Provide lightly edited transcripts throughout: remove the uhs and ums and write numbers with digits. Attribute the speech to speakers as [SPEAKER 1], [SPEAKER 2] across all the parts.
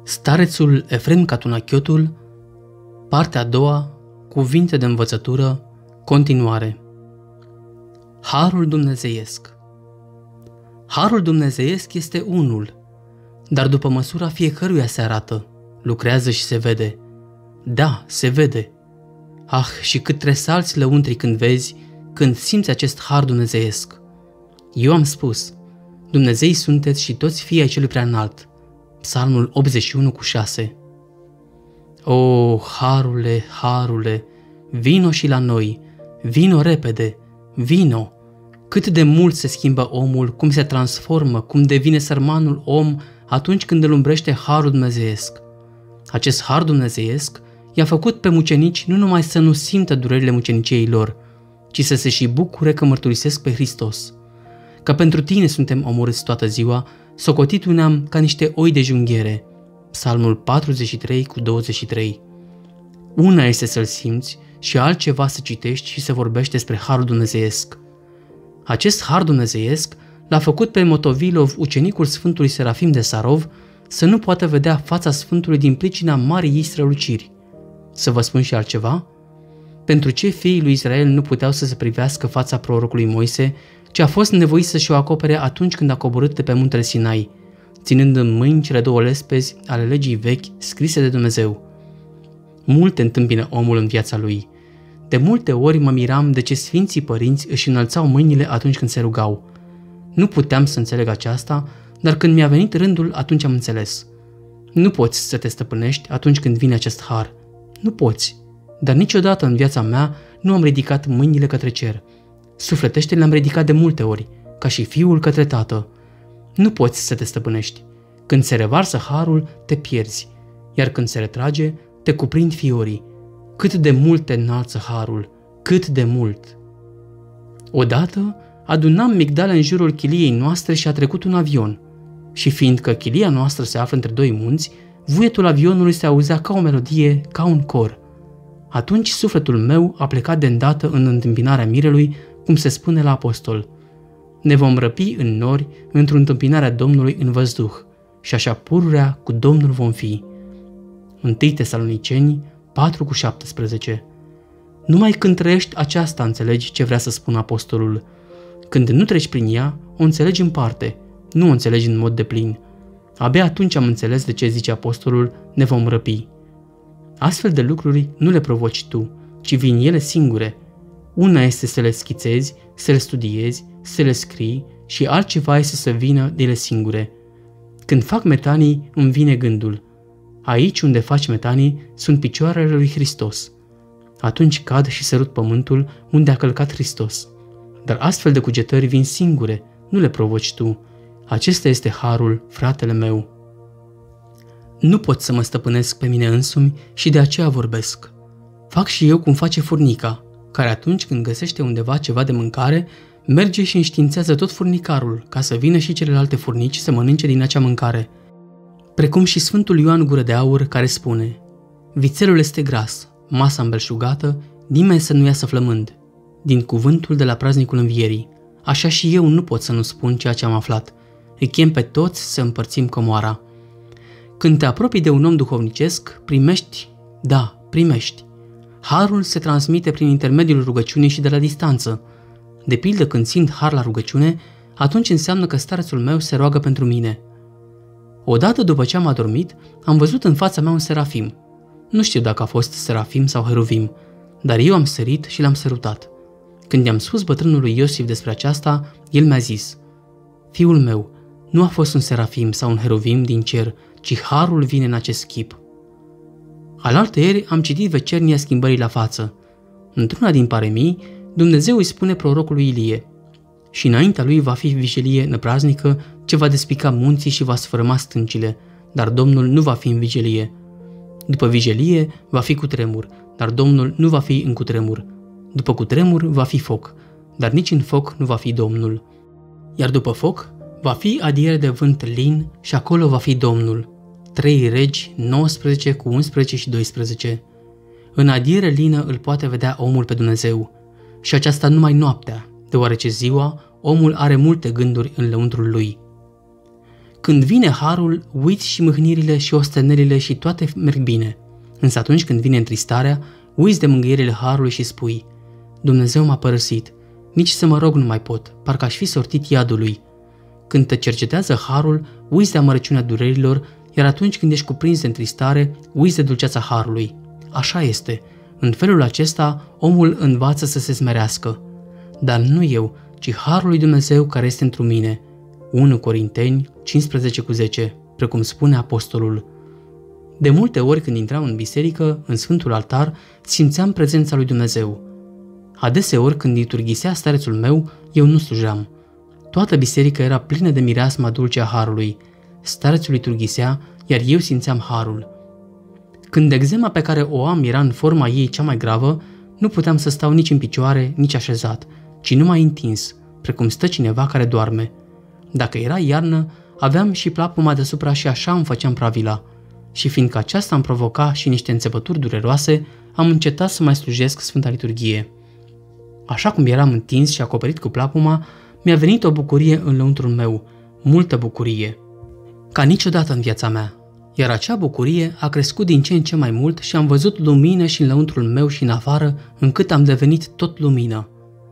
[SPEAKER 1] Starețul Efrem Catunachiotul, partea a doua, cuvinte de învățătură, continuare. Harul dumnezeiesc. Harul dumnezeiesc este unul, dar după măsura fiecăruia se arată, lucrează și se vede. Da, se vede. Ah, și cât tresalți lăuntri când vezi, când simți acest har dumnezeiesc. Eu am spus, Dumnezei sunteți și toți fii ai celui preaînalt. Psalmul 81:6. O, harule, harule, vino și la noi, vino repede, vino! Cât de mult se schimbă omul, cum se transformă, cum devine sărmanul om atunci când îl umbrește harul dumnezeiesc. Acest har dumnezeiesc i-a făcut pe mucenici nu numai să nu simtă durerile muceniciei lor, ci să se și bucure că mărturisesc pe Hristos. Că pentru tine suntem omorâți toată ziua, socotit ne-am ca niște oi de junghiere. Psalmul 43:23. Una este să-l simți și altceva să citești și să vorbești despre harul dumnezeiesc. Acest har dumnezeiesc l-a făcut pe Motovilov, ucenicul Sfântului Serafim de Sarov, să nu poată vedea fața Sfântului din pricina marii ei străluciri. Să vă spun și altceva? Pentru ce fiii lui Israel nu puteau să se privească fața prorocului Moise, ci a fost nevoit să-și o acopere atunci când a coborât de pe muntele Sinai, ținând în mâini cele două lespezi ale legii vechi scrise de Dumnezeu. Multe întâmpină omul în viața lui. De multe ori mă miram de ce Sfinții Părinți își înălțau mâinile atunci când se rugau. Nu puteam să înțeleg aceasta, dar când mi-a venit rândul, atunci am înțeles. Nu poți să te stăpânești atunci când vine acest har. Nu poți. Dar niciodată în viața mea nu am ridicat mâinile către cer. Sufletește le-am ridicat de multe ori, ca și fiul către tată. Nu poți să te stăpânești. Când se revarsă harul, te pierzi, iar când se retrage, te cuprind fiorii. Cât de mult te înalță harul, cât de mult! Odată adunam migdale în jurul chiliei noastre și a trecut un avion. Și fiindcă chilia noastră se află între doi munți, vuietul avionului se auzea ca o melodie, ca un cor. Atunci sufletul meu a plecat de îndată în întâmpinarea mirelui, cum se spune la apostol. Ne vom răpi în nori într-o întâmpinarea Domnului în văzduh și așa pururea cu Domnul vom fi. 1 Tesaloniceni 4:17. Numai când trăiești aceasta înțelegi ce vrea să spună apostolul. Când nu treci prin ea, o înțelegi în parte, nu o înțelegi în mod deplin. Abia atunci am înțeles de ce zice apostolul, ne vom răpi. Astfel de lucruri nu le provoci tu, ci vin ele singure. Una este să le schițezi, să le studiezi, să le scrii și altceva este să vină de ele singure. Când fac metanii, îmi vine gândul. Aici unde faci metanii sunt picioarele lui Hristos. Atunci cad și sărut pământul unde a călcat Hristos. Dar astfel de cugetări vin singure, nu le provoci tu. Acesta este harul, fratele meu. Nu pot să mă stăpânesc pe mine însumi și de aceea vorbesc. Fac și eu cum face furnica, care atunci când găsește undeva ceva de mâncare, merge și înștiințează tot furnicarul, ca să vină și celelalte furnici să mănânce din acea mâncare. Precum și Sfântul Ioan Gură de Aur, care spune: vițelul este gras, masa îmbelșugată, nimeni să nu iasă flămând. Din cuvântul de la praznicul învierii. Așa și eu nu pot să nu spun ceea ce am aflat. Îi chem pe toți să împărțim comoara. Când te apropii de un om duhovnicesc, primești, da, primești. Harul se transmite prin intermediul rugăciunii și de la distanță. De pildă, când simt har la rugăciune, atunci înseamnă că starețul meu se roagă pentru mine. Odată după ce am adormit, am văzut în fața mea un serafim. Nu știu dacă a fost serafim sau heruvim, dar eu am sărit și l-am sărutat. Când i-am spus bătrânului Iosif despre aceasta, el mi-a zis: fiul meu, nu a fost un serafim sau un heruvim din cer, ci harul vine în acest chip. Alaltăieri am citit vecernia schimbării la față. Într-una din paremii, Dumnezeu îi spune prorocului Ilie: și înaintea lui va fi vigilie năpraznică ce va despica munții și va sfărâma stâncile, dar Domnul nu va fi în vigilie. După vigilie va fi cutremur, dar Domnul nu va fi în cutremur. După cutremur va fi foc, dar nici în foc nu va fi Domnul. Iar după foc va fi adiere de vânt lin și acolo va fi Domnul. 3 Regi 19:11-12. În adiere lină îl poate vedea omul pe Dumnezeu. Și aceasta numai noaptea, deoarece ziua omul are multe gânduri în lăuntrul lui. Când vine harul, uiți și mâhnirile și ostenelile și toate merg bine. Însă atunci când vine întristarea, uiți de mângâierile harului și spui: Dumnezeu m-a părăsit, nici să mă rog nu mai pot, parcă aș fi sortit iadului. Când te cercetează harul, uiți de amărăciunea durerilor, iar atunci când ești cuprins de întristare, uiți de dulceața harului. Așa este. În felul acesta, omul învață să se smerească. Dar nu eu, ci harul lui Dumnezeu care este întru mine. 1 Corinteni 15:10, precum spune apostolul. De multe ori când intram în biserică, în Sfântul Altar, simțeam prezența lui Dumnezeu. Adeseori când liturghisea starețul meu, eu nu slujeam. Toată biserica era plină de mireasma dulce a harului. Starețul liturghisea, iar eu simțeam harul. Când eczema pe care o am era în forma ei cea mai gravă, nu puteam să stau nici în picioare, nici așezat, ci numai întins, precum stă cineva care doarme. Dacă era iarnă, aveam și plapuma deasupra și așa îmi făceam pravila. Și fiindcă aceasta îmi provoca și niște înțepături dureroase, am încetat să mai slujesc Sfânta Liturghie. Așa cum eram întins și acoperit cu plapuma, mi-a venit o bucurie în lăuntrul meu, multă bucurie, ca niciodată în viața mea. Iar acea bucurie a crescut din ce în ce mai mult și am văzut lumină și în lăuntrul meu și în afară, încât am devenit tot lumină.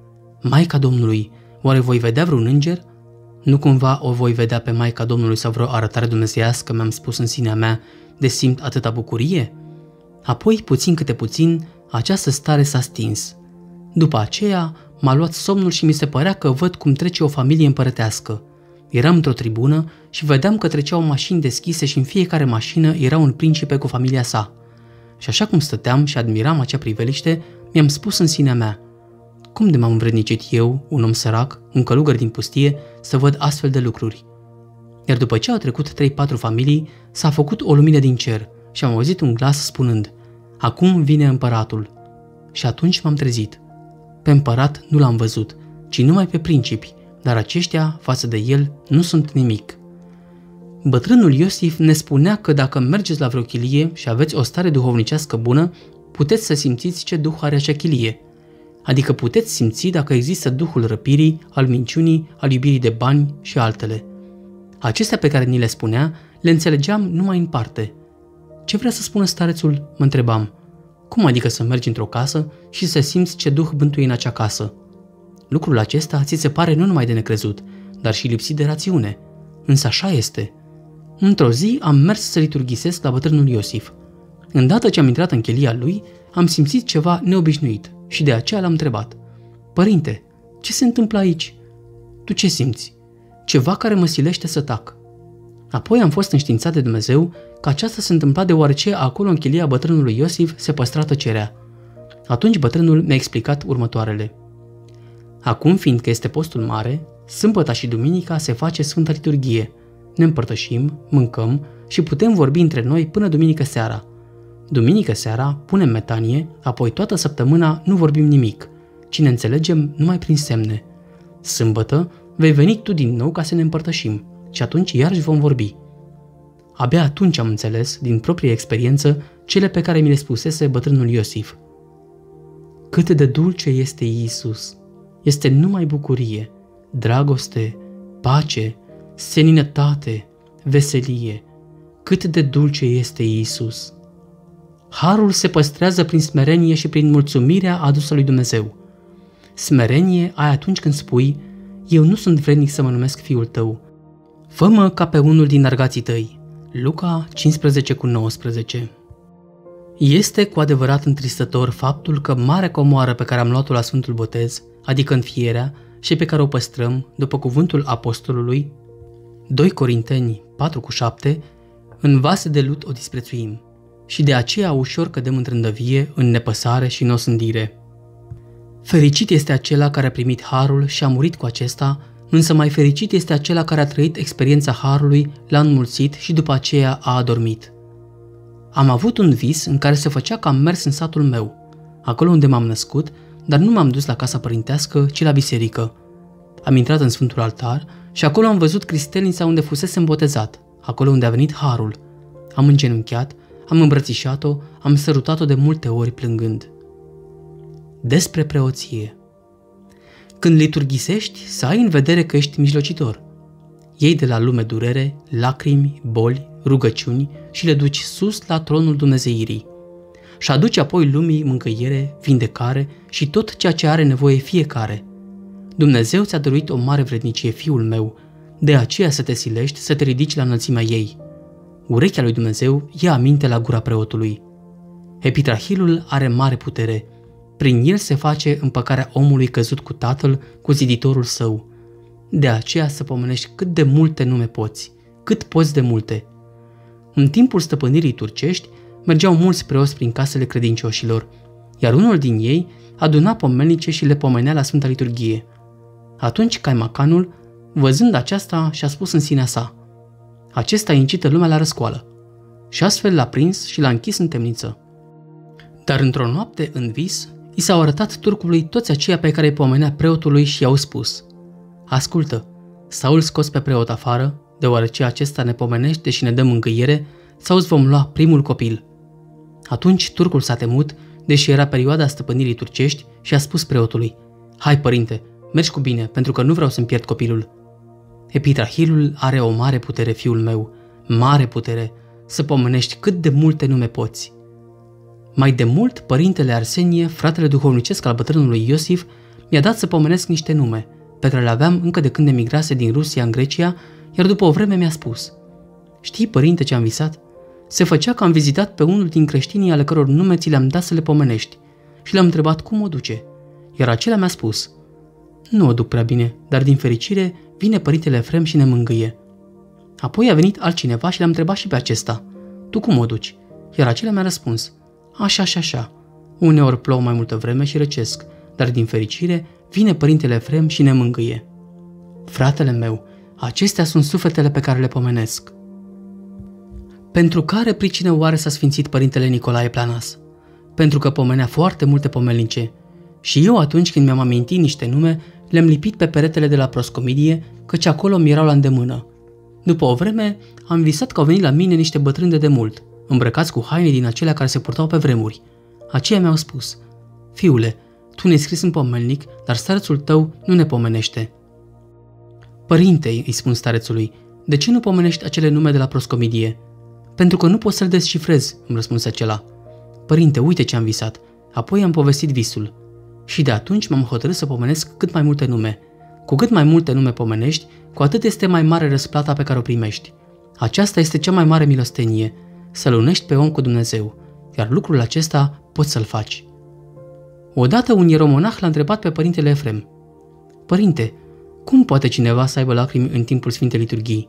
[SPEAKER 1] Maica Domnului, oare voi vedea vreun înger? Nu cumva o voi vedea pe Maica Domnului sau vreo arătare dumnezeiască, mi-am spus în sinea mea, de simt atâta bucurie? Apoi, puțin câte puțin, această stare s-a stins. După aceea, m-a luat somnul și mi se părea că văd cum trece o familie împărătească. Eram într-o tribună și vedeam că treceau mașini deschise și în fiecare mașină era un principe cu familia sa. Și așa cum stăteam și admiram acea priveliște, mi-am spus în sinea mea: cum de m-am învrednicit eu, un om sărac, un călugăr din pustie, să văd astfel de lucruri? Iar după ce au trecut 3-4 familii, s-a făcut o lumină din cer și am auzit un glas spunând: acum vine împăratul. Și atunci m-am trezit. Pe împărat nu l-am văzut, ci numai pe principi, dar aceștia, față de el, nu sunt nimic. Bătrânul Iosif ne spunea că dacă mergeți la vreo chilie și aveți o stare duhovnicească bună, puteți să simțiți ce duh are acea chilie. Adică puteți simți dacă există duhul răpirii, al minciunii, al iubirii de bani și altele. Acestea pe care ni le spunea, le înțelegeam numai în parte. Ce vrea să spună starețul? Mă întrebam. Cum adică să mergi într-o casă și să simți ce duh bântuie în acea casă? Lucrul acesta ți se pare nu numai de necrezut, dar și lipsit de rațiune. Însă așa este. Într-o zi am mers să liturghisesc la bătrânul Iosif. Îndată ce am intrat în chelia lui, am simțit ceva neobișnuit și de aceea l-am întrebat: Părinte, ce se întâmplă aici? Tu ce simți? Ceva care mă silește să tac. Apoi am fost înștiințat de Dumnezeu că aceasta se întâmpla deoarece acolo în chelia bătrânului Iosif se păstra tăcerea. Atunci bătrânul mi-a explicat următoarele: acum, fiindcă este postul mare, sâmbăta și duminica se face Sfânta Liturghie. Ne împărtășim, mâncăm și putem vorbi între noi până duminică seara. Duminică seara punem metanie, apoi toată săptămâna nu vorbim nimic, ci ne înțelegem numai prin semne. Sâmbătă vei veni tu din nou ca să ne împărtășim și atunci iarăși vom vorbi. Abia atunci am înțeles, din proprie experiență, cele pe care mi le spusese bătrânul Iosif. Cât de dulce este Iisus! Este numai bucurie, dragoste, pace, seninătate, veselie. Cât de dulce este Iisus! Harul se păstrează prin smerenie și prin mulțumirea adusă lui Dumnezeu. Smerenie ai atunci când spui: eu nu sunt vrednic să mă numesc fiul tău. Fă-mă ca pe unul din argații tăi. Luca 15:19. Este cu adevărat întristător faptul că marea comoară pe care am luat-o la Sfântul Botez, adică înfierea, și pe care o păstrăm, după cuvântul apostolului, 2 Corinteni 4:7, în vase de lut o disprețuim și de aceea ușor cădem în trândăvie, în nepăsare și în osândire. Fericit este acela care a primit harul și a murit cu acesta, însă mai fericit este acela care a trăit experiența harului, l-a înmulțit și după aceea a adormit. Am avut un vis în care se făcea că am mers în satul meu, acolo unde m-am născut, dar nu m-am dus la casa părintească, ci la biserică. Am intrat în Sfântul Altar și acolo am văzut cristelnița unde fusesem botezat, acolo unde a venit harul. Am îngenunchiat, am îmbrățișat-o, am sărutat-o de multe ori plângând. Despre preoție. Când liturghisești, să ai în vedere că ești mijlocitor. iei de la lume durere, lacrimi, boli, rugăciuni și le duci sus la tronul Dumnezeirii. Și aduci apoi lumii mângâiere, vindecare și tot ceea ce are nevoie fiecare. Dumnezeu ți-a dăruit o mare vrednicie, fiul meu, de aceea să te silești să te ridici la înălțimea ei. Urechea lui Dumnezeu ia aminte la gura preotului. Epitrahilul are mare putere. Prin el se face împăcarea omului căzut cu tatăl, cu ziditorul său. De aceea să pomenești cât de multe nume poți, cât poți de multe. În timpul stăpânirii turcești, mergeau mulți preoți prin casele credincioșilor, iar unul din ei aduna pomelnice și le pomenea la Sfânta Liturghie. Atunci Caimacanul, văzând aceasta, și-a spus în sinea sa: acesta incită lumea la răscoală. Și astfel l-a prins și l-a închis în temniță. Dar într-o noapte, în vis, i s-au arătat turcului toți aceia pe care îi pomenea preotului și i-au spus: ascultă, sau îl scos pe preot afară, deoarece acesta ne pomenește și ne dă mângâiere, sau îți vom lua primul copil. Atunci turcul s-a temut, deși era perioada stăpânirii turcești, și a spus preotului: hai, părinte, mergi cu bine, pentru că nu vreau să-mi pierd copilul. Epitrahilul are o mare putere, fiul meu, mare putere, să pomenești cât de multe nume poți. Mai de mult, părintele Arsenie, fratele duhovnicesc al bătrânului Iosif, mi-a dat să pomenesc niște nume, pe care le aveam încă de când emigrase din Rusia în Grecia, iar după o vreme mi-a spus: știi, părinte, ce am visat? Se făcea că am vizitat pe unul din creștinii ale căror nume ți le-am dat să le pomenești și l-am întrebat cum o duce, iar acela mi-a spus: nu o duc prea bine, dar din fericire vine părintele Efrem și ne mângâie. Apoi a venit altcineva și l-am întrebat și pe acesta: tu cum o duci? Iar acela mi-a răspuns: așa și așa. Uneori plouă mai multă vreme și răcesc, dar din fericire vine părintele Efrem și ne mângâie. Fratele meu, acestea sunt sufletele pe care le pomenesc. Pentru care pricină oare s-a sfințit părintele Nicolae Planas? Pentru că pomenea foarte multe pomelnice. Și eu, atunci când mi-am amintit niște nume, le-am lipit pe peretele de la proscomidie, căci acolo mi erau la îndemână. După o vreme, am visat că au venit la mine niște bătrâni de demult, îmbrăcați cu haine din acelea care se purtau pe vremuri. Aceia mi-au spus: fiule, tu ne-ai scris în pomelnic, dar starețul tău nu ne pomenește. Părinte, îi spun starețului, de ce nu pomenești acele nume de la proscomidie? Pentru că nu pot să-l descifrez, îmi răspunse acela. Părinte, uite ce am visat. Apoi am povestit visul. Și de atunci m-am hotărât să pomenesc cât mai multe nume. Cu cât mai multe nume pomenești, cu atât este mai mare răsplata pe care o primești. Aceasta este cea mai mare milostenie, să-l unești pe om cu Dumnezeu, iar lucrul acesta poți să-l faci. Odată un ieromonah l-a întrebat pe părintele Efrem: părinte, cum poate cineva să aibă lacrimi în timpul Sfintei Liturghii?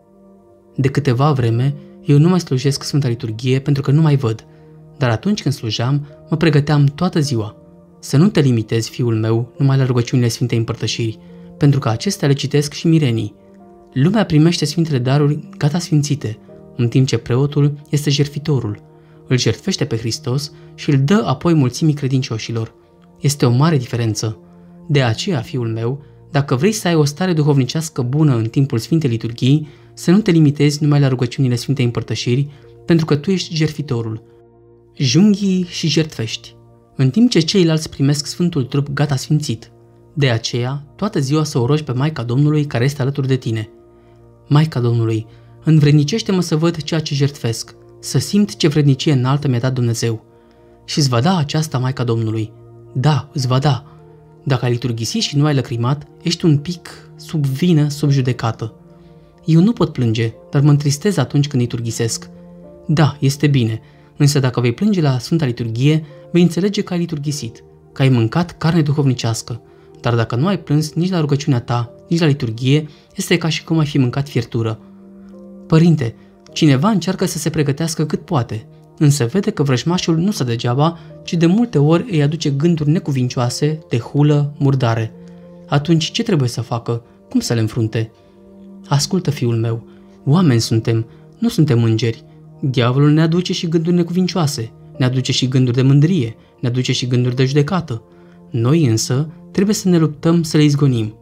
[SPEAKER 1] De câteva vreme, eu nu mai slujesc Sfânta Liturghie pentru că nu mai văd, dar atunci când slujam, mă pregăteam toată ziua. Să nu te limitezi, fiul meu, numai la rugăciunile Sfintei Împărtășiri, pentru că acestea le citesc și mirenii. Lumea primește Sfintele daruri gata sfințite, în timp ce preotul este jertfitorul. Îl jertfește pe Hristos și îl dă apoi mulțimii credincioșilor. Este o mare diferență. De aceea, fiul meu, dacă vrei să ai o stare duhovnicească bună în timpul Sfintei Liturghii, să nu te limitezi numai la rugăciunile Sfintei Împărtășiri, pentru că tu ești jertfitorul. Junghii și jertfești, în timp ce ceilalți primesc Sfântul Trup gata sfințit. De aceea, toată ziua să o rogi pe Maica Domnului care este alături de tine. Maica Domnului, învrednicește-mă să văd ceea ce jertfesc, să simt ce vrednicie înaltă mi-a dat Dumnezeu. Și îți va da aceasta Maica Domnului. Da, îți va da. Dacă ai liturghisit și nu ai lăcrimat, ești un pic sub vină, sub judecată. Eu nu pot plânge, dar mă întristez atunci când liturghisesc. Da, este bine, însă dacă vei plânge la Sfânta Liturghie, vei înțelege că ai liturghisit, că ai mâncat carne duhovnicească. Dar dacă nu ai plâns nici la rugăciunea ta, nici la liturghie, este ca și cum ai fi mâncat fiertură. Părinte, cineva încearcă să se pregătească cât poate, însă vede că vrăjmașul nu stă degeaba, ci de multe ori îi aduce gânduri necuvincioase, de hulă, murdare. Atunci ce trebuie să facă? Cum să le înfrunte? Ascultă, fiul meu, oameni suntem, nu suntem îngeri. Diavolul ne aduce și gânduri necuvincioase, ne aduce și gânduri de mândrie, ne aduce și gânduri de judecată. Noi însă trebuie să ne luptăm să le izgonim.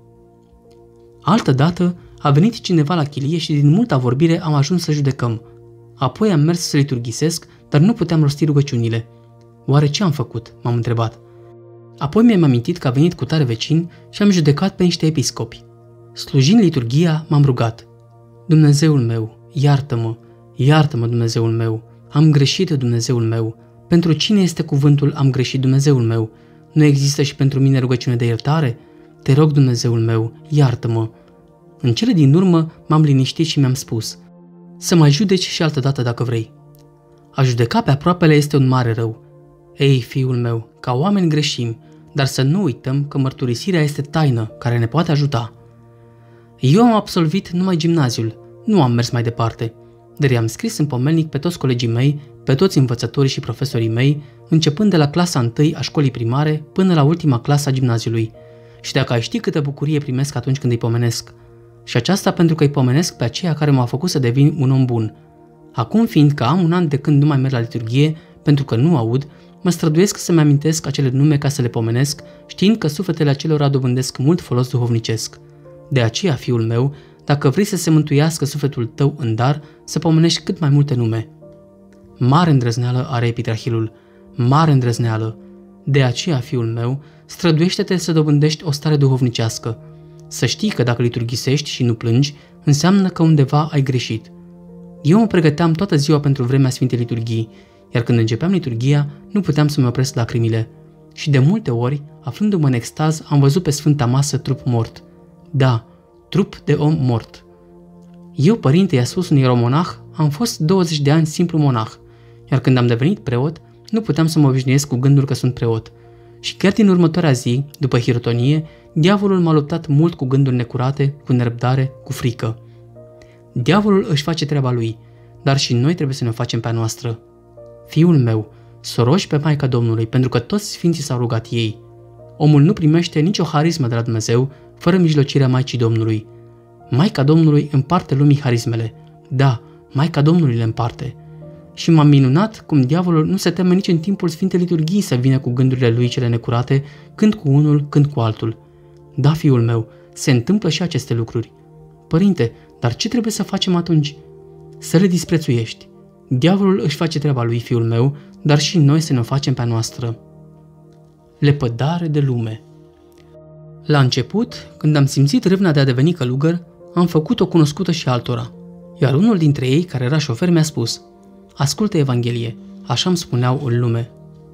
[SPEAKER 1] Altădată a venit cineva la chilie și din multa vorbire am ajuns să judecăm. Apoi am mers să liturghisesc, dar nu puteam rosti rugăciunile. Oare ce am făcut? M-am întrebat. Apoi mi-am amintit că a venit cu tare vecin și am judecat pe niște episcopi. Slujind liturghia, m-am rugat. Dumnezeul meu, iartă-mă, iartă-mă, Dumnezeul meu, am greșit, Dumnezeul meu. Pentru cine este cuvântul am greșit, Dumnezeul meu? Nu există și pentru mine rugăciune de iertare? Te rog, Dumnezeul meu, iartă-mă. În cele din urmă m-am liniștit și mi-am spus: să mă judeci și altădată dacă vrei. A judeca pe aproapele este un mare rău. Ei, fiul meu, ca oameni greșim, dar să nu uităm că mărturisirea este taină care ne poate ajuta. Eu am absolvit numai gimnaziul, nu am mers mai departe, dar i-am scris în pomelnic pe toți colegii mei, pe toți învățătorii și profesorii mei, începând de la clasa 1 a școlii primare până la ultima clasă a gimnaziului. Și dacă ai ști câtă bucurie primesc atunci când îi pomenesc. Și aceasta pentru că îi pomenesc pe aceia care m-au făcut să devin un om bun. Acum, fiindcă am un an de când nu mai merg la liturghie, pentru că nu aud, mă străduiesc să-mi amintesc acele nume ca să le pomenesc, știind că sufletele acelora dobândesc mult folos duhovnicesc. De aceea, fiul meu, dacă vrei să se mântuiască sufletul tău în dar, să pomenești cât mai multe nume. Mare îndrăzneală are epitrahilul, mare îndrăzneală. De aceea, fiul meu, străduiește-te să dobândești o stare duhovnicească. Să știi că dacă liturghisești și nu plângi, înseamnă că undeva ai greșit. Eu mă pregăteam toată ziua pentru vremea Sfintei Liturghii, iar când începeam liturghia, nu puteam să-mi opresc lacrimile. Și de multe ori, aflându-mă în extaz, am văzut pe Sfânta Masă trup mort. Da, trup de om mort. Eu, părinte, i-a spus un ieromonah, am fost 20 de ani simplu monah, iar când am devenit preot, nu puteam să mă obișnuiesc cu gândul că sunt preot. Și chiar din următoarea zi, după hirotonie, diavolul m-a luptat mult cu gânduri necurate, cu nerăbdare, cu frică. Diavolul își face treaba lui, dar și noi trebuie să ne facem pe a noastră. Fiul meu, să rogi pe Maica Domnului, pentru că toți sfinții s-au rugat ei. Omul nu primește nicio harismă de la Dumnezeu fără mijlocirea Maicii Domnului. Maica Domnului împarte lumii harismele. Da, Maica Domnului le împarte. Și m-am minunat cum diavolul nu se teme nici în timpul Sfintei Liturghii să vină cu gândurile lui cele necurate, când cu unul, când cu altul. Da, fiul meu, se întâmplă și aceste lucruri. Părinte, dar ce trebuie să facem atunci? Să le disprețuiești. Diavolul își face treaba lui, fiul meu, dar și noi să ne o facem pe a noastră. Lepădare de lume. La început, când am simțit râvna de a deveni călugăr, am făcut-o cunoscută și altora, iar unul dintre ei, care era șofer, mi-a spus: ascultă Evanghelie, așa îmi spuneau în lume.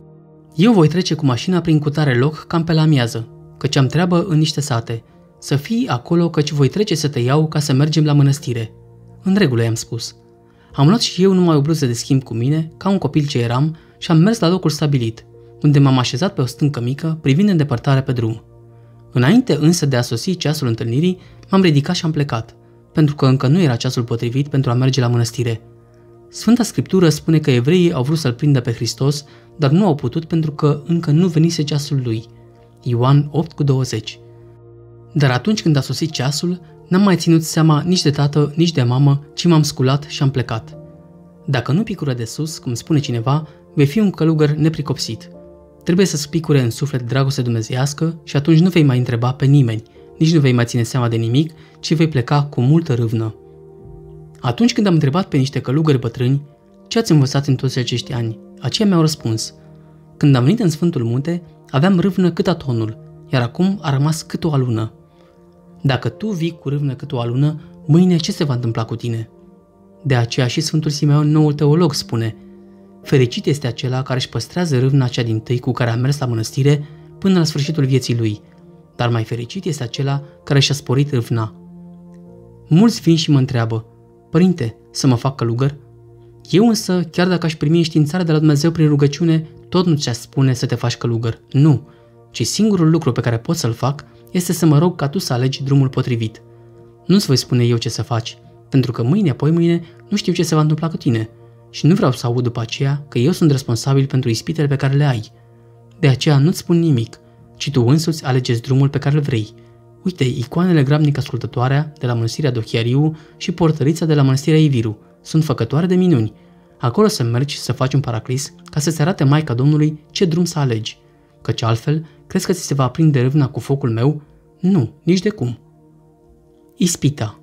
[SPEAKER 1] Eu voi trece cu mașina prin cutare loc cam pe la amiază, căci am treabă în niște sate. Să fii acolo, căci voi trece să te iau ca să mergem la mănăstire. În regulă, i-am spus. Am luat și eu numai o bluză de schimb cu mine, ca un copil ce eram, și am mers la locul stabilit, unde m-am așezat pe o stâncă mică, privind în depărtare pe drum. Înainte însă de a sosi ceasul întâlnirii, m-am ridicat și am plecat, pentru că încă nu era ceasul potrivit pentru a merge la mănăstire. Sfânta Scriptură spune că evreii au vrut să-L prindă pe Hristos, dar nu au putut pentru că încă nu venise ceasul lui. Ioan 8:20. Dar atunci când a sosit ceasul, n-am mai ținut seama nici de tată, nici de mamă, ci m-am sculat și am plecat. Dacă nu picură de sus, cum spune cineva, vei fi un călugăr nepricopsit. Trebuie să-ți picure în suflet dragoste dumnezeiască și atunci nu vei mai întreba pe nimeni, nici nu vei mai ține seama de nimic, ci vei pleca cu multă râvnă. Atunci când am întrebat pe niște călugări bătrâni: ce ați învățat în toți acești ani? Aceia mi-au răspuns: când am venit în Sfântul Munte, aveam râvnă cât atonul, iar acum a rămas cât o alună. Dacă tu vii cu râvnă cât o alună, mâine ce se va întâmpla cu tine? De aceea și Sfântul Simeon, noul teolog, spune: fericit este acela care își păstrează râvna cea dintâi cu care a mers la mănăstire până la sfârșitul vieții lui, dar mai fericit este acela care și-a sporit râvna. Mulți vin și mă întreabă: părinte, să mă fac călugăr? Eu însă, chiar dacă aș primi înștiințare de la Dumnezeu prin rugăciune, tot nu ți-aș spune să te faci călugăr. Nu, ci singurul lucru pe care pot să-l fac este să mă rog ca tu să alegi drumul potrivit. Nu-ți voi spune eu ce să faci, pentru că mâine, apoi mâine, nu știu ce se va întâmpla cu tine și nu vreau să aud după aceea că eu sunt responsabil pentru ispitele pe care le ai. De aceea nu-ți spun nimic, ci tu însuți alegeți drumul pe care îl vrei. Uite, icoanele Grabnic Ascultătoarea de la Mănăstirea Dochiariu și Portărița de la Mănăstirea Iviru sunt făcătoare de minuni. Acolo să mergi să faci un paraclis ca să-ți arate Maica Domnului ce drum să alegi. Căci altfel, crezi că ți se va aprinde râvna cu focul meu? Nu, nici de cum. Ispita.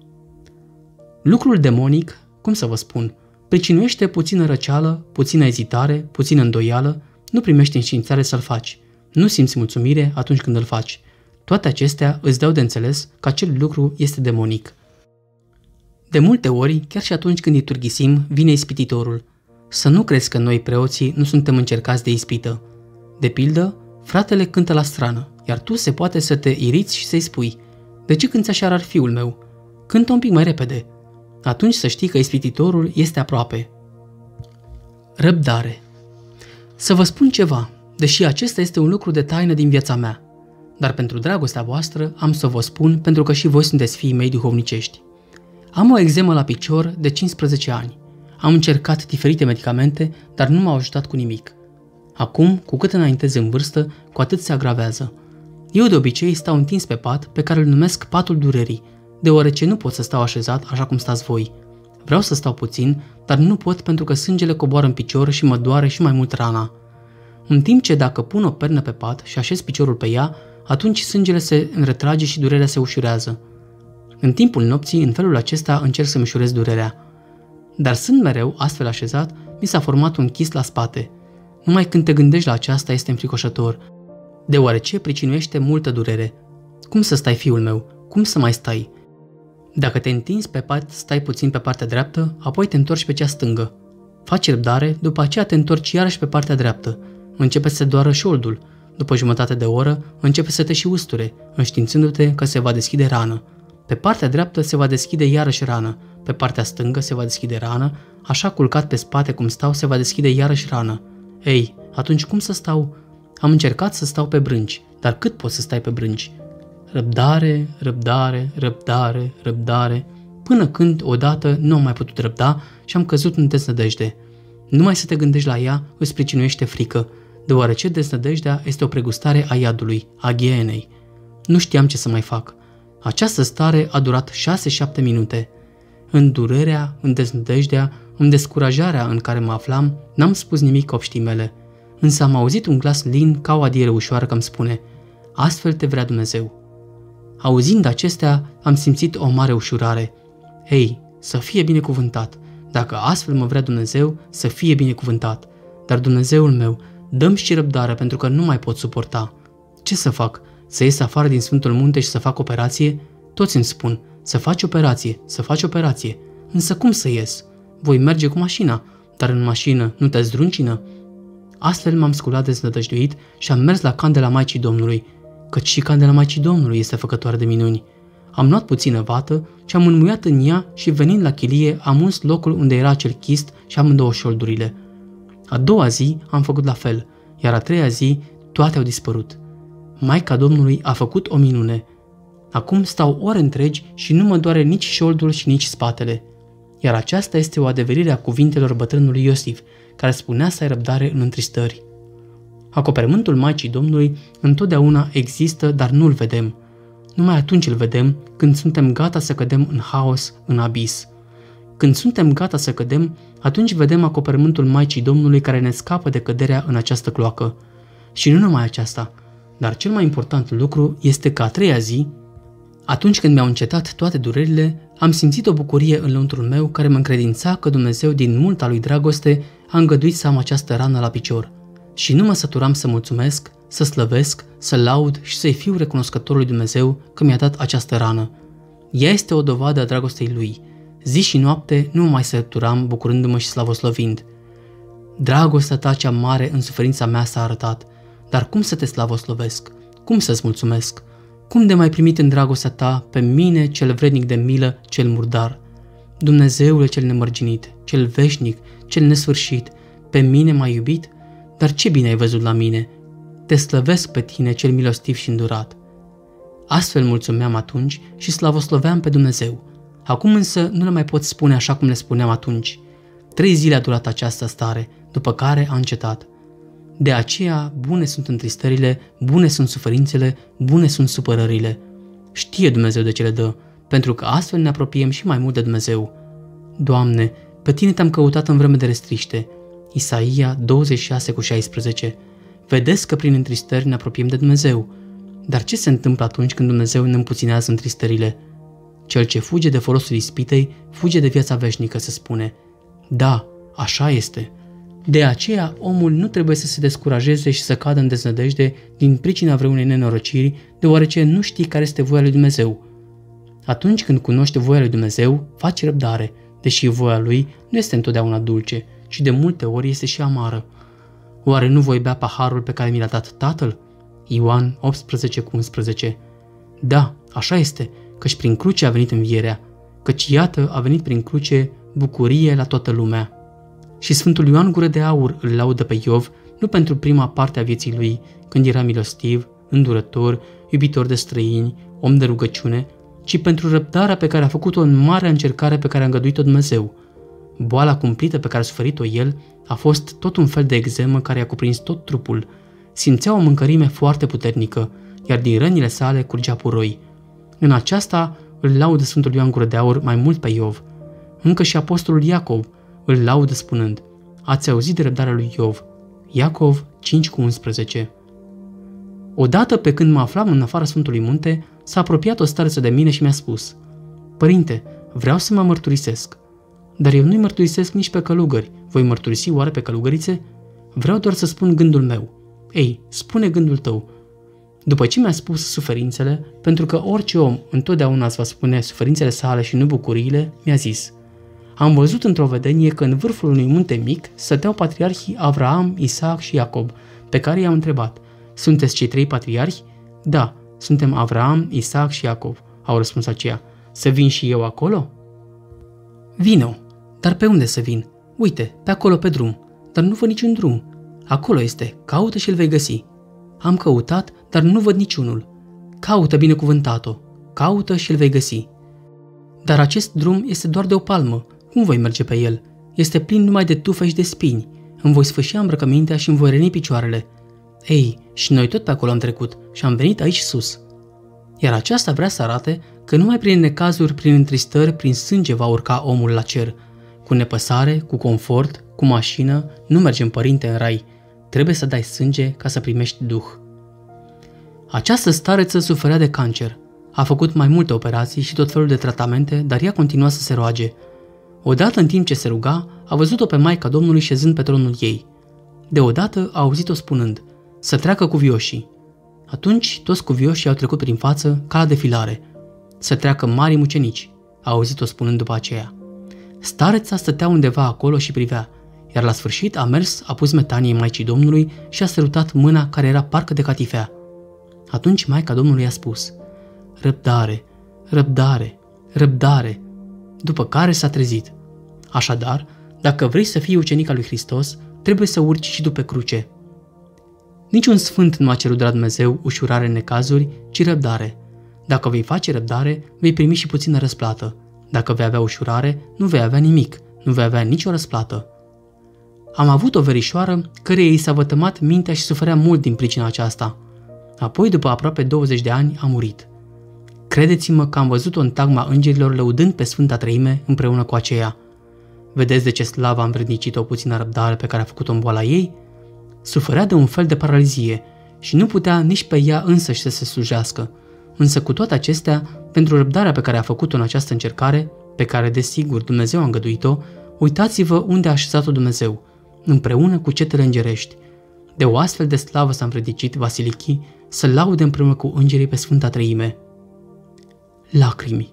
[SPEAKER 1] Lucrul demonic, cum să vă spun, pricinuiește puțină răceală, puțină ezitare, puțină îndoială, nu primești înștiințare să-l faci, nu simți mulțumire atunci când îl faci. Toate acestea îți dau de înțeles că acel lucru este demonic. De multe ori, chiar și atunci când liturghisim, vine ispititorul. Să nu crezi că noi, preoții, nu suntem încercați de ispită. De pildă, fratele cântă la strană, iar tu se poate să te iriți și să-i spui: de ce cânti așa rar, fiul meu? Cântă un pic mai repede. Atunci să știi că ispititorul este aproape. Răbdare. Să vă spun ceva, deși acesta este un lucru de taină din viața mea, dar pentru dragostea voastră am să vă spun, pentru că și voi sunteți fiii mei duhovnicești. Am o eczemă la picior de 15 ani. Am încercat diferite medicamente, dar nu m-au ajutat cu nimic. Acum, cu cât înaintez în vârstă, cu atât se agravează. Eu de obicei stau întins pe pat, pe care îl numesc patul durerii, deoarece nu pot să stau așezat așa cum stați voi. Vreau să stau puțin, dar nu pot pentru că sângele coboară în picior și mă doare și mai mult rana. În timp ce dacă pun o pernă pe pat și așez piciorul pe ea, atunci sângele se retrage și durerea se ușurează. În timpul nopții, în felul acesta încerc să-mi ușurez durerea. Dar sunt mereu astfel așezat, mi s-a format un chist la spate. Numai când te gândești la aceasta este înfricoșător, deoarece pricinuiește multă durere. Cum să stai, fiul meu? Cum să mai stai? Dacă te întinzi pe pat, stai puțin pe partea dreaptă, apoi te întorci pe cea stângă. Faci răbdare, după aceea te întorci iarăși pe partea dreaptă. Începe să te doară șoldul. După jumătate de oră, începe să te și usture, înștiințându-te că se va deschide rană. Pe partea dreaptă se va deschide iarăși rană, pe partea stângă se va deschide rană, așa culcat pe spate cum stau se va deschide iarăși rană. Ei, atunci cum să stau? Am încercat să stau pe brânci, dar cât poți să stai pe brânci? Răbdare, răbdare, răbdare, răbdare, până când odată nu am mai putut răbda și am căzut în deznădejde. Numai să te gândești la ea îți pricinuiește frică, deoarece deznădejdea este o pregustare a iadului, a ghienei. Nu știam ce să mai fac. Această stare a durat 6-7 minute. În durerea, în deznădejdea, în descurajarea în care mă aflam, n-am spus nimic obștii mele, însă am auzit un glas lin ca o adiere ușoară că îmi spune: astfel te vrea Dumnezeu. Auzind acestea, am simțit o mare ușurare. Ei, să fie binecuvântat! Dacă astfel mă vrea Dumnezeu, să fie binecuvântat! Dar Dumnezeul meu, dă-mi și răbdare pentru că nu mai pot suporta. Ce să fac? Să ies afară din Sfântul Munte și să fac operație? Toți îmi spun: să faci operație, să faci operație. Însă cum să ies? Voi merge cu mașina, dar în mașină nu te zdruncină? Astfel m-am sculat deznădăjduit și am mers la candela Maicii Domnului, căci și candela Maicii Domnului este făcătoare de minuni. Am luat puțină vată și am înmuiat în ea și venind la chilie am uns locul unde era acel chist și amândouă șoldurile. A doua zi am făcut la fel, iar a treia zi toate au dispărut. Maica Domnului a făcut o minune. Acum stau ore întregi și nu mă doare nici șoldul și nici spatele. Iar aceasta este o adeverire a cuvintelor bătrânului Iosif, care spunea să ai răbdare în întristări. Acoperământul Maicii Domnului întotdeauna există, dar nu-l vedem. Numai atunci îl vedem când suntem gata să cădem în haos, în abis. Când suntem gata să cădem, atunci vedem acoperământul Maicii Domnului care ne scapă de căderea în această cloacă. Și nu numai aceasta, dar cel mai important lucru este că a treia zi, atunci când mi-au încetat toate durerile, am simțit o bucurie în lăuntrul meu care mă încredința că Dumnezeu, din multa lui dragoste, a îngăduit să am această rană la picior. Și nu mă săturam să mulțumesc, să slăvesc, să laud și să-i fiu recunoscător lui Dumnezeu că mi-a dat această rană. Ea este o dovadă a dragostei lui. Zi și noapte nu mă mai săturam bucurându-mă și slavoslăvind. Dragostea ta cea mare în suferința mea s-a arătat, dar cum să te slavoslovesc? Cum să-ți mulțumesc? Cum de m-ai primit în dragostea ta pe mine, cel vrednic de milă, cel murdar? Dumnezeule cel nemărginit, cel veșnic, cel nesfârșit, pe mine m-ai iubit? Dar ce bine ai văzut la mine? Te slăvesc pe tine, cel milostiv și îndurat. Astfel mulțumeam atunci și slavosloveam pe Dumnezeu. Acum însă nu le mai pot spune așa cum le spuneam atunci. 3 zile a durat această stare, după care a încetat. De aceea, bune sunt întristările, bune sunt suferințele, bune sunt supărările. Știe Dumnezeu de ce le dă, pentru că astfel ne apropiem și mai mult de Dumnezeu. Doamne, pe tine te-am căutat în vreme de restriște. Isaia 26:16. Vedeți că prin întristări ne apropiem de Dumnezeu. Dar ce se întâmplă atunci când Dumnezeu ne împuținează întristările? Cel ce fuge de folosul ispitei, fuge de viața veșnică, se spune. Da, așa este. De aceea, omul nu trebuie să se descurajeze și să cadă în deznădejde din pricina vreunei nenorociri, deoarece nu știi care este voia lui Dumnezeu. Atunci când cunoști voia lui Dumnezeu, faci răbdare, deși voia lui nu este întotdeauna dulce, ci de multe ori este și amară. Oare nu voi bea paharul pe care mi l-a dat Tatăl? Ioan 18,11. Da, așa este, căci prin cruce a venit învierea, căci iată a venit prin cruce bucurie la toată lumea. Și Sfântul Ioan Gură de Aur îl laudă pe Iov nu pentru prima parte a vieții lui, când era milostiv, îndurător, iubitor de străini, om de rugăciune, ci pentru răbdarea pe care a făcut-o în marea încercare pe care a îngăduit-o Dumnezeu. Boala cumplită pe care a suferit-o el a fost tot un fel de exemă care i-a cuprins tot trupul. Simțea o mâncărime foarte puternică, iar din rănile sale curgea puroi. În aceasta îl laudă Sfântul Ioan Gură de Aur mai mult pe Iov. Încă și apostolul Iacov îl laudă spunând: ați auzit de răbdarea lui Iov. Iacov 5,11. Odată, pe când mă aflam în afara Sfântului Munte, s-a apropiat o stareță de mine și mi-a spus: Părinte, vreau să mă mărturisesc. Dar eu nu-i mărturisesc nici pe călugări. Voi mărturisi oare pe călugărițe? Vreau doar să spun gândul meu. Ei, spune gândul tău. După ce mi-a spus suferințele, pentru că orice om întotdeauna îți va spune suferințele sale și nu bucuriile, mi-a zis: am văzut într-o vedenie că în vârful unui munte mic stăteau patriarhii Avraam, Isaac și Iacob, pe care i-am întrebat: sunteți cei 3 patriarhi? Da, suntem Avraam, Isaac și Iacob, au răspuns aceia. Să vin și eu acolo? Vino. Dar pe unde să vin? Uite, pe acolo pe drum. Dar nu văd niciun drum. Acolo este, caută și îl vei găsi. Am căutat, dar nu văd niciunul. Caută, binecuvântat-o. Caută și îl vei găsi. Dar acest drum este doar de o palmă. Cum voi merge pe el? Este plin numai de tufe și de spini. Îmi voi sfâșia îmbrăcămintea și îmi voi răni picioarele. Ei, și noi tot pe acolo am trecut și am venit aici sus. Iar aceasta vrea să arate că numai prin necazuri, prin întristări, prin sânge va urca omul la cer. Cu nepăsare, cu confort, cu mașină, nu mergem, părinte, în rai. Trebuie să dai sânge ca să primești duh. Această stareță suferea de cancer. A făcut mai multe operații și tot felul de tratamente, dar ea continua să se roage. Odată, în timp ce se ruga, a văzut-o pe Maica Domnului șezând pe tronul ei. Deodată a auzit-o spunând: să treacă cuvioșii. Atunci toți cuvioșii au trecut prin față ca la defilare. Să treacă marii mucenici, a auzit-o spunând după aceea. Stareța stătea undeva acolo și privea, iar la sfârșit a mers, a pus metanie Maicii Domnului și a sărutat mâna care era parcă de catifea. Atunci Maica Domnului a spus: răbdare, răbdare, răbdare, după care s-a trezit. Așadar, dacă vrei să fii ucenic al lui Hristos, trebuie să urci și după cruce. Niciun sfânt nu a cerut de la Dumnezeu ușurare în necazuri, ci răbdare. Dacă vei face răbdare, vei primi și puțină răsplată. Dacă vei avea ușurare, nu vei avea nimic, nu vei avea nicio răsplată. Am avut o verișoară căreia i s-a vătămat mintea și suferea mult din pricina aceasta. Apoi, după aproape 20 de ani, a murit. Credeți-mă că am văzut-o în tagma îngerilor lăudând pe Sfânta Treime împreună cu aceea. Vedeți de ce slavă a învrednicit o puțină răbdare pe care a făcut-o în boala ei? Suferea de un fel de paralizie și nu putea nici pe ea însăși să se slujească. Însă cu toate acestea, pentru răbdarea pe care a făcut-o în această încercare, pe care desigur Dumnezeu a îngăduit-o, uitați-vă unde a așezat-o Dumnezeu, împreună cu cetele îngerești. De o astfel de slavă s-a învrednicit Vasilichi să laude împreună cu îngerii pe Sfânta Treime. Lacrimi.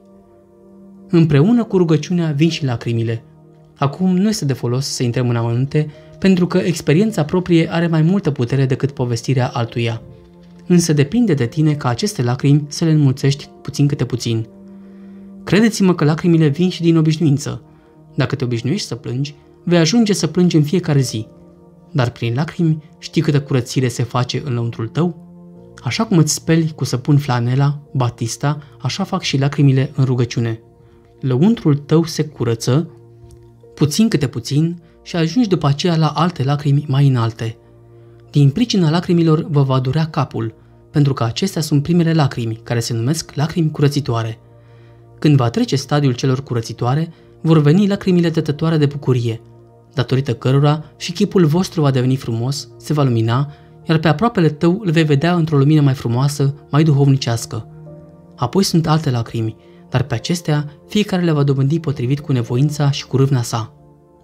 [SPEAKER 1] Împreună cu rugăciunea vin și lacrimile. Acum nu este de folos să intrăm în amănunte, pentru că experiența proprie are mai multă putere decât povestirea altuia. Însă depinde de tine ca aceste lacrimi să le înmulțești puțin câte puțin. Credeți-mă că lacrimile vin și din obișnuință. Dacă te obișnuiești să plângi, vei ajunge să plângi în fiecare zi. Dar prin lacrimi știi câtă curățire se face în lăuntrul tău? Așa cum îți speli cu săpun flanela, batista, așa fac și lacrimile în rugăciune. Lăuntrul tău se curăță, puțin câte puțin, și ajungi după aceea la alte lacrimi mai înalte. Din pricina lacrimilor vă va durea capul, pentru că acestea sunt primele lacrimi, care se numesc lacrimi curățitoare. Când va trece stadiul celor curățitoare, vor veni lacrimile dătătoare de bucurie, datorită cărora și chipul vostru va deveni frumos, se va lumina, iar pe aproapele tău îl vei vedea într-o lumină mai frumoasă, mai duhovnicească. Apoi sunt alte lacrimi, dar pe acestea fiecare le va dobândi potrivit cu nevoința și cu râvna sa.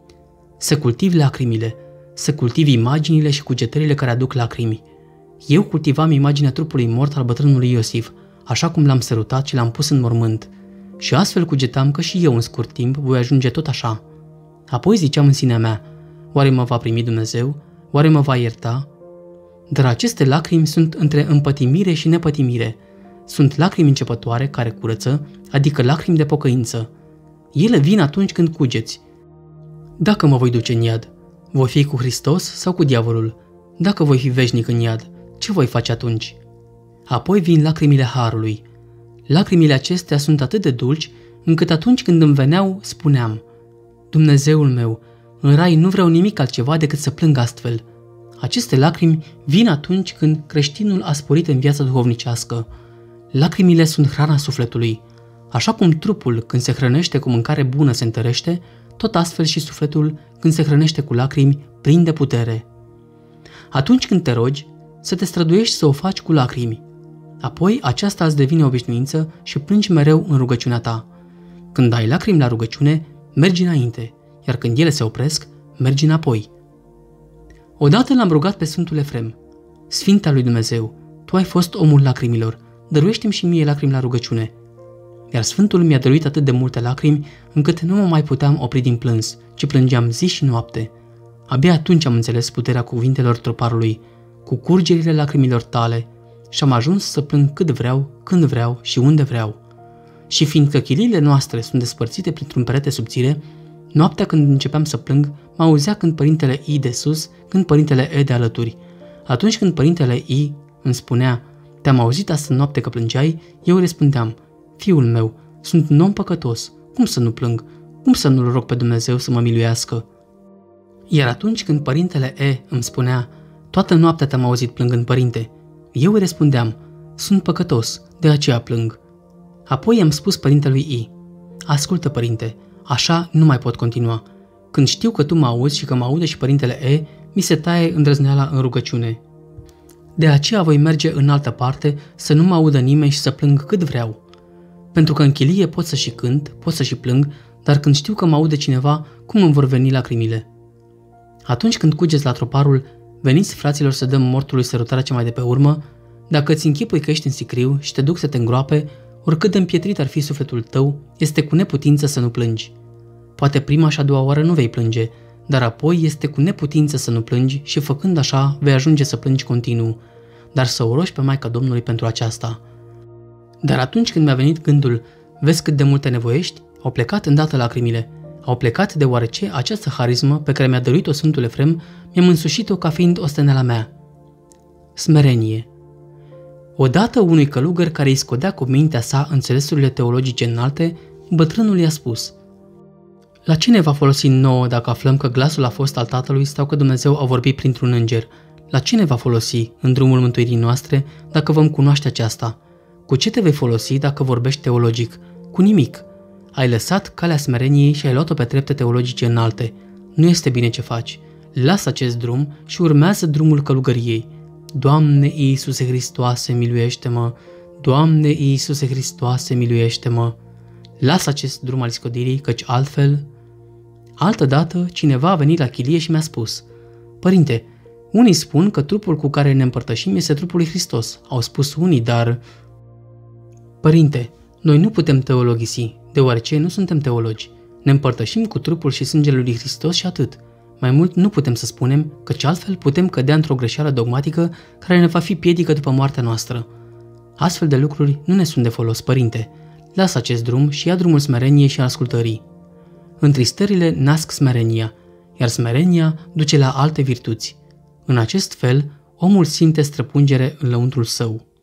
[SPEAKER 1] Să cultivi lacrimile, să cultivi imaginile și cugetările care aduc lacrimi. Eu cultivam imaginea trupului mort al bătrânului Iosif, așa cum l-am sărutat și l-am pus în mormânt. Și astfel cugetam că și eu în scurt timp voi ajunge tot așa. Apoi ziceam în sinea mea, oare mă va primi Dumnezeu? Oare mă va ierta? Dar aceste lacrimi sunt între împătimire și nepătimire. Sunt lacrimi începătoare care curăță, adică lacrimi de pocăință. Ele vin atunci când cugeți. Dacă mă voi duce în iad, voi fi cu Hristos sau cu diavolul? Dacă voi fi veșnic în iad, ce voi face atunci? Apoi vin lacrimile harului. Lacrimile acestea sunt atât de dulci, încât atunci când îmi veneau, spuneam, Dumnezeul meu, în rai nu vreau nimic altceva decât să plâng astfel. Aceste lacrimi vin atunci când creștinul a sporit în viața duhovnicească. Lacrimile sunt hrana sufletului. Așa cum trupul, când se hrănește cu mâncare bună, se întărește, tot astfel și sufletul, când se hrănește cu lacrimi, prinde putere. Atunci când te rogi, să te străduiești să o faci cu lacrimi. Apoi aceasta îți devine obișnuință și plângi mereu în rugăciunea ta. Când ai lacrimi la rugăciune, mergi înainte, iar când ele se opresc, mergi înapoi. Odată l-am rugat pe Sfântul Efrem, Sfinte al lui Dumnezeu, tu ai fost omul lacrimilor, dăruiește-mi și mie lacrimi la rugăciune. Iar Sfântul mi-a dăruit atât de multe lacrimi, încât nu mă mai puteam opri din plâns, ci plângeam zi și noapte. Abia atunci am înțeles puterea cuvintelor troparului, cu curgerile lacrimilor tale, și am ajuns să plâng cât vreau, când vreau și unde vreau. Și fiindcă chiliile noastre sunt despărțite printr-un perete subțire, noaptea când începeam să plâng, mă auzea când părintele I de sus, când părintele E de alături. Atunci când părintele I îmi spunea, te-am auzit astă noapte că plângeai, eu răspundeam, fiul meu, sunt un om păcătos, cum să nu plâng, cum să nu-L rog pe Dumnezeu să mă miluiască? Iar atunci când părintele E îmi spunea, toată noaptea te-am auzit plângând, părinte, eu îi răspundeam, sunt păcătos, de aceea plâng. Apoi i-am spus părintelui I, ascultă, părinte, așa nu mai pot continua. Când știu că tu mă auzi și că mă aude și părintele E, mi se taie îndrăzneala în rugăciune. De aceea voi merge în altă parte să nu mă audă nimeni și să plâng cât vreau. Pentru că în chilie pot să și cânt, pot să și plâng, dar când știu că mă aude cineva, cum îmi vor veni lacrimile? Atunci când cugeți la troparul, veniți, fraților, să dăm mortului sărutarea cea mai de pe urmă, dacă îți închipui că ești în sicriu și te duc să te îngroape, oricât de împietrit ar fi sufletul tău, este cu neputință să nu plângi. Poate prima și a doua oară nu vei plânge, dar apoi este cu neputință să nu plângi și făcând așa vei ajunge să plângi continuu, dar să o rogi pe Maica Domnului pentru aceasta. Dar atunci când mi-a venit gândul, vezi cât de multe nevoiești, au plecat îndată lacrimile. Au plecat deoarece această harismă pe care mi-a dăruit-o Sfântul Efrem mi-am însușit-o ca fiind ostenela mea. Smerenie. Odată unui călugăr care îi scodea cu mintea sa înțelesurile teologice înalte, bătrânul i-a spus: la ce ne va folosi nouă dacă aflăm că glasul a fost al Tatălui sau că Dumnezeu a vorbit printr-un înger? La ce ne va folosi în drumul mântuirii noastre dacă vom cunoaște aceasta? Cu ce te vei folosi dacă vorbești teologic? Cu nimic. Ai lăsat calea smereniei și ai luat-o pe trepte teologice înalte. Nu este bine ce faci. Lasă acest drum și urmează drumul călugăriei. Doamne Iisuse Hristoase, miluiește-mă! Doamne Iisuse Hristoase, miluiește-mă! Lasă acest drum al scodirii, căci altfel... Altădată, cineva a venit la chilie și mi-a spus: părinte, unii spun că trupul cu care ne împărtășim este trupul lui Hristos. Au spus unii, dar... Părinte, noi nu putem teologisi, deoarece nu suntem teologi. Ne împărtășim cu trupul și sângele lui Hristos și atât. Mai mult nu putem să spunem, căci altfel putem cădea într-o greșeală dogmatică care ne va fi piedică după moartea noastră. Astfel de lucruri nu ne sunt de folos, părinte. Lasă acest drum și ia drumul smereniei și ascultării. Întristările nasc smerenia, iar smerenia duce la alte virtuți. În acest fel, omul simte străpungere în lăuntrul său.